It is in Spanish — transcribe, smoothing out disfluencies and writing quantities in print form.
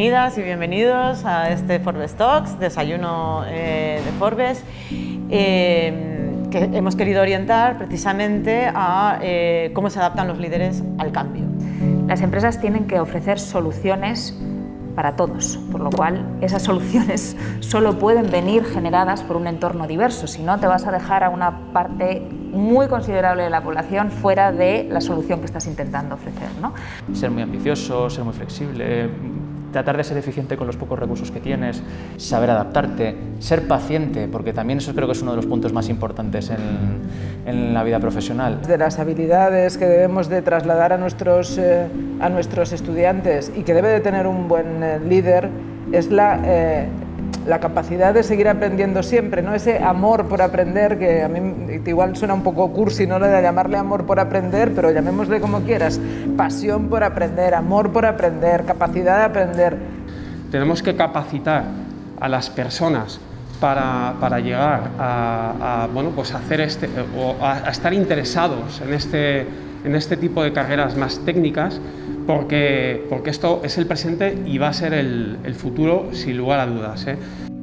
bienvenidas y bienvenidos a este Forbes Talks, desayuno de Forbes, que hemos querido orientar precisamente a cómo se adaptan los líderes al cambio. Las empresas tienen que ofrecer soluciones para todos, por lo cual esas soluciones solo pueden venir generadas por un entorno diverso, si no te vas a dejar a una parte muy considerable de la población fuera de la solución que estás intentando ofrecer, ¿no? Ser muy ambicioso, ser muy flexible, tratar de ser eficiente con los pocos recursos que tienes, saber adaptarte, ser paciente, porque también eso creo que es uno de los puntos más importantes en la vida profesional. De las habilidades que debemos de trasladar a nuestros estudiantes y que debe de tener un buen líder es la capacidad de seguir aprendiendo siempre, ¿no? Ese amor por aprender, que a mí igual suena un poco cursi, ¿no? De llamarle amor por aprender, pero llamémosle como quieras, pasión por aprender, amor por aprender, capacidad de aprender. Tenemos que capacitar a las personas para llegar a hacer a estar interesados en este tipo de carreras más técnicas, porque esto es el presente y va a ser el futuro sin lugar a dudas, ¿eh?